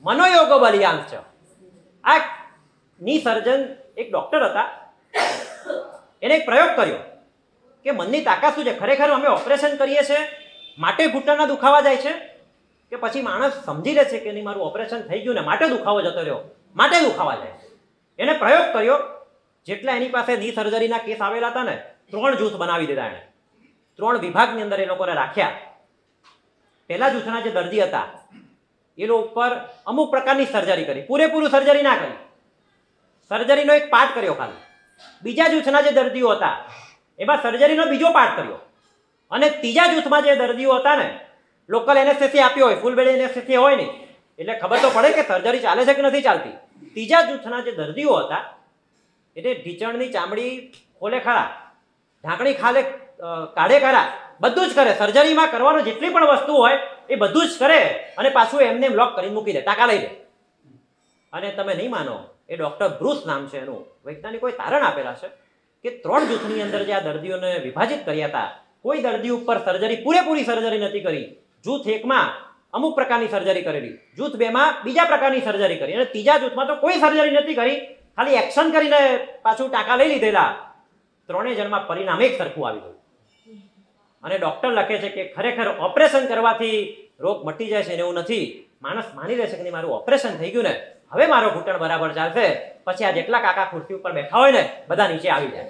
મનોયોગો બલિયાંશ. આ ની સર્જન એક ડોક્ટર હતા, એને એક પ્રયોગ કર્યો કે મનની તાકાત શું છે, ખરેખર અમે ઓપરેશન કરીએ છીએ માટે ઘૂંટણના દુખાવા જાય છે કે પછી માણસ સમજી લે છે કે નહીં મારું ઓપરેશન થઈ ગયું ને માટે દુખાવો જતો રહ્યો, માટે દુખાવા જાય છે. એને પ્રયોગ કર્યો, જેટલા એની પાસે ની સર્જરીના કેસ આવેલા હતા ને 3 જૂથ બનાવી દીધા. એને 3 વિભાગની અંદર એ લોકોને રાખ્યા. પહેલા જૂથના જે દર્દી હતા એ લોકો ઉપર અમુક પ્રકારની સર્જરી કરી, પૂરેપૂરું સર્જરી ના કરી, સર્જરીનો એક પાર્ટ કર્યો ખાલી. બીજા જૂથના જે દર્દીઓ હતા એમાં સર્જરીનો બીજો પાર્ટ કર્યો. અને ત્રીજા જૂથમાં જે દર્દીઓ હતા ને લોકલ એનેસ્થેસિયા આપ્યો હોય, ફૂલ બેડ એનેસ્થેસિયા હોય નહીં એટલે ખબર તો પડે કે સર્જરી ચાલે છે કે નથી ચાલતી. ત્રીજા જૂથના જે દર્દીઓ હતા એટલે ઢીચણની ચામડી ખોલે ખરા, ઢાંકણી ખાલે કાઢે ખરા, બધું જ કરે. સર્જરીમાં કરવાનું જેટલી પણ વસ્તુ હોય એ બધું જ કરે અને પાછું એમને લોક કરીને મૂકી દે, ટાંકા લઈ દે. અને તમે નહીં માનો, એ ડોક્ટર બ્રુસ નામ છે એનું, વૈજ્ઞાનિકોએ તારણ આપેલા છે કે 3 જૂથની અંદર જે આ દર્દીઓને વિભાજિત કર્યા હતા, કોઈ દર્દી ઉપર સર્જરી પૂરેપૂરી સર્જરી નથી કરી. જૂથ 1માં અમુક પ્રકારની સર્જરી કરેલી, જૂથ 2માં બીજા પ્રકારની સર્જરી કરી અને ત્રીજા જૂથમાં તો કોઈ સર્જરી નથી કરી, ખાલી એક્શન કરીને પાછું ટાંકા લઈ લીધેલા. 3 જણમાં પરિણામ એક સરખું આવી ગયું. અને ડોક્ટર લખે છે કે ખરેખર ઓપરેશન કરવાથી રોગ મટી જાય છે એવું નથી. માણસ માની લે છે કે મારું ઓપરેશન થઈ ગયું ને હવે મારો ઘૂંટણ બરાબર ચાલશે, પછી આ જેટલા કાકા ખુરશી ઉપર બેઠા હોય ને બધા નીચે આવી જાય.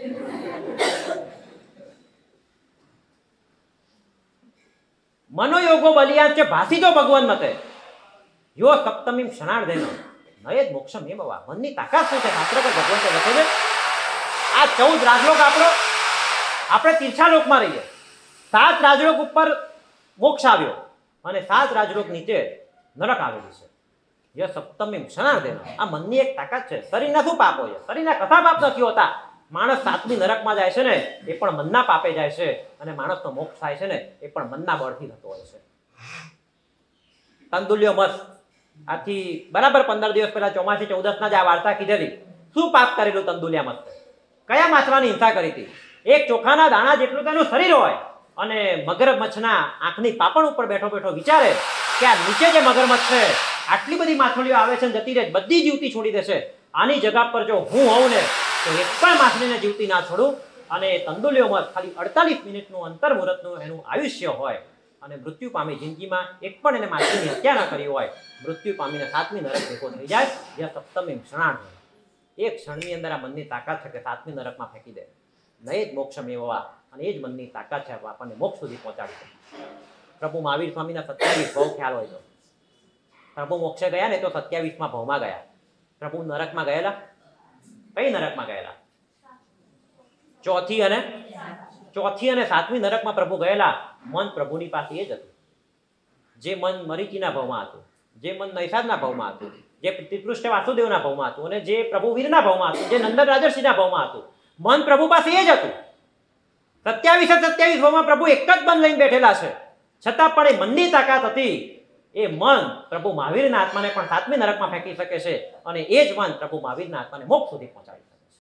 મનોયોગો બલિયાંશ છે ભાષિતો ભગવાન મતે યો સપ્તમીમ ક્ષણાર્ધેન નયેદ મોક્ષમ એ બાબા. મનની તાકાત શું છે શાસ્ત્ર પર ભગવાન લખે છે. આ 14 રાજલોક આપણે તીર્છાલોકમાં રહીએ. 7 રાજલોક ઉપર મોક્ષ આવ્યો અને 7 રાજલોક નીચે નરક આવેલી છે. ય સપ્તમીમ ક્ષણાર્ધેન. આ મનની એક તાકાત છે. શરીરના શું પાપ હોય? શરીરના કથા પાપ નથી હોતા. માણસ 7મી નરકમાં જાય છે ને એ પણ મનના પાપે જાય છે અને માણસનો મોક્ષ થાય છે ને એ પણ મનના બળથી થતો હોય છે. તંદુલ્યો મત આથી બરાબર 15 દિવસ પહેલા ચોમાસી 14ના જ આ વાર્તા કીધેલી. શું પાપ કરેલું તંદુલિયા મત? કયા માછલાની હિંસા કરી હતી? એક ચોખાના દાણા જેટલું તેનું શરીર હોય અને મગરમચ્છના આંખની પાપણ ઉપર બેઠો બેઠો વિચારે કે આ નીચે જે મગરમચ્છ છે આટલી બધી માછલીઓ આવે છે જતી રહે, બધી જીવતી છોડી દેશે, આની જગ્યા પર જો હું હોઉં ને તો એક પણ માછલીને જીવતી ના છોડું. અને તંદુલિયો મત ખાલી 48 મિનિટનું અંતર મુહૂર્તનું એનું આયુષ્ય હોય અને મૃત્યુ પામી, જિંદગીમાં એક પણ એને માછલીની હત્યા ના કરી હોય, મૃત્યુ પામીને 7મી નરક ભેગો થઈ જાય. જ્યાં સપ્તમી ક્ષણાર્ધ, એક ક્ષણની અંદર આ મનની તાકાત છે કે 7મી નરકમાં ફેંકી દે. નયેદ મોક્ષમ એવા. અને એ જ મનની તાકાત છે આપણને મોક્ષ સુધી પહોંચાડી દે. પ્રભુ મહાવીર સ્વામીના 27 ભવ ખ્યાલ હોય તો પ્રભુ મોક્ષે ગયા ને તો 27મા ભવમાં ગયા. પ્રભુ નરકમાં ગયેલા? કઈ નરકમાં ગયેલા? ચોથી અને 7મી નરકમાં પ્રભુ ગયેલા. મન પ્રભુની પાસે એ જ હતું. જે મન મરીચીના ભવમાં હતું, જે મન નૈષાદના ભવમાં હતું, જે પિતૃષ્ટ વાસુદેવના ભવમાં હતું અને જે પ્રભુ વીરના ભવમાં હતું, જે નંદન રાજર્ષિના ભવમાં હતું, મન પ્રભુ પાસે એ જ હતું. 27 ભવમાં પ્રભુ એક જ મન લઈને બેઠેલા છે, છતાં પણ એ મનની તાકાત હતી. એ મન પ્રભુ મહાવીરના આત્માને પણ 7મી નરકમાં ફેંકી શકે છે અને એ જ મન પ્રભુ મહાવીરના આત્માને મોક્ષ સુધી પહોંચાડે.